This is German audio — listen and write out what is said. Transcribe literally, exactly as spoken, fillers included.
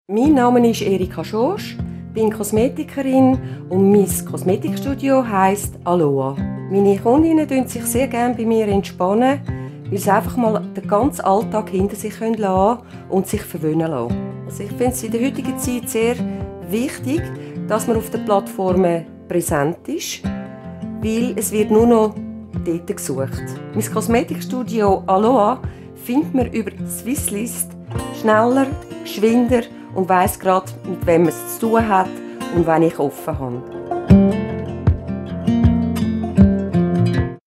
Mein Name ist Erika Schorsch, bin Kosmetikerin und mein Kosmetikstudio heisst Aloha. Meine Kundinnen entspannen sich sehr gerne bei mir, entspannen, weil sie einfach mal den ganzen Alltag hinter sich lassen können und sich verwöhnen lassen. Also ich finde es in der heutigen Zeit sehr wichtig, dass man auf den Plattformen präsent ist, weil es wird nur noch dort gesucht. Mein Kosmetikstudio Aloha findet man über Swisslist schneller, geschwinder und weiss gerade, mit wem man es zu tun hat und wenn ich offen habe.